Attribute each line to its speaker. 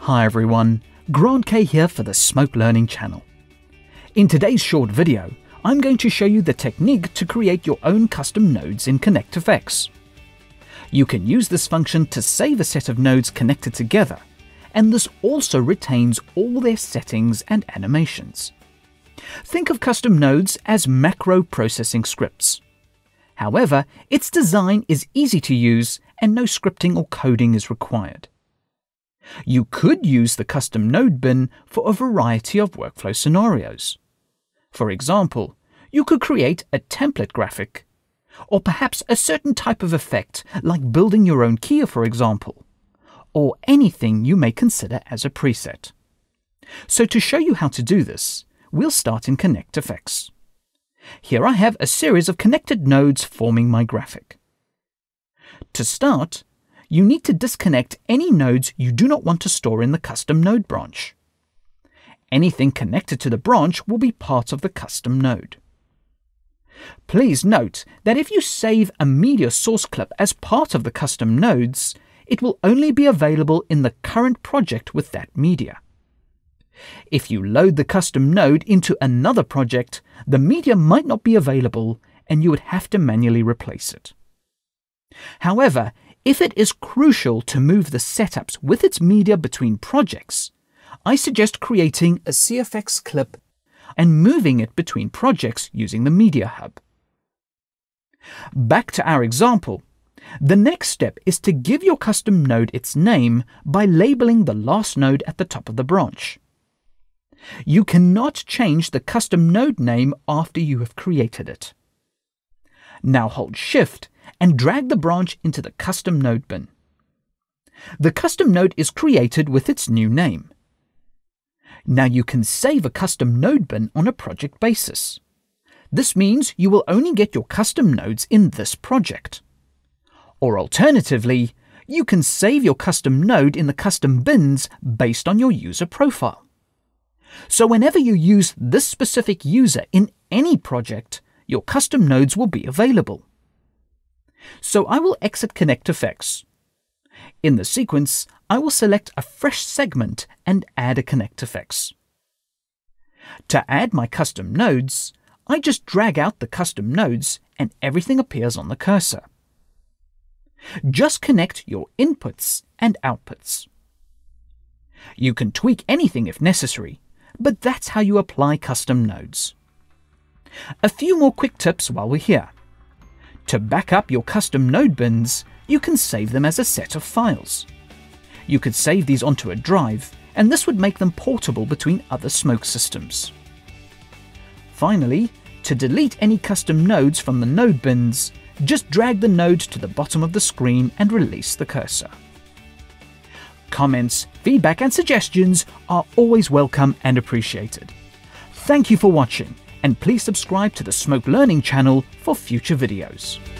Speaker 1: Hi everyone, Grant K here for the Smoke Learning channel. In today's short video, I'm going to show you the technique to create your own custom nodes in ConnectFX. You can use this function to save a set of nodes connected together, and this also retains all their settings and animations. Think of custom nodes as macro processing scripts. However, its design is easy to use and no scripting or coding is required. You could use the custom node bin for a variety of workflow scenarios. For example, you could create a template graphic, or perhaps a certain type of effect like building your own Kia, for example, or anything you may consider as a preset. So to show you how to do this, we'll start in ConnectFX. Here I have a series of connected nodes forming my graphic. To start, you need to disconnect any nodes you do not want to store in the custom node branch. Anything connected to the branch will be part of the custom node. Please note that if you save a media source clip as part of the custom nodes, it will only be available in the current project with that media. If you load the custom node into another project, the media might not be available and you would have to manually replace it. However, if it is crucial to move the setups with its media between projects, I suggest creating a CFX clip and moving it between projects using the Media Hub. Back to our example, the next step is to give your custom node its name by labeling the last node at the top of the branch. You cannot change the custom node name after you have created it. Now hold Shift and drag the branch into the custom node bin. The custom node is created with its new name. Now you can save a custom node bin on a project basis. This means you will only get your custom nodes in this project. Or alternatively, you can save your custom node in the custom bins based on your user profile. So whenever you use this specific user in any project, your custom nodes will be available. So I will exit ConnectFX. In the sequence, I will select a fresh segment and add a ConnectFX. To add my custom nodes, I just drag out the custom nodes and everything appears on the cursor. Just connect your inputs and outputs. You can tweak anything if necessary, but that's how you apply custom nodes. A few more quick tips while we're here. To back up your custom node bins, you can save them as a set of files. You could save these onto a drive, and this would make them portable between other Smoke systems. Finally, to delete any custom nodes from the node bins, just drag the node to the bottom of the screen and release the cursor. Comments, feedback and suggestions are always welcome and appreciated. Thank you for watching, and please subscribe to the Smoke Learning channel for future videos.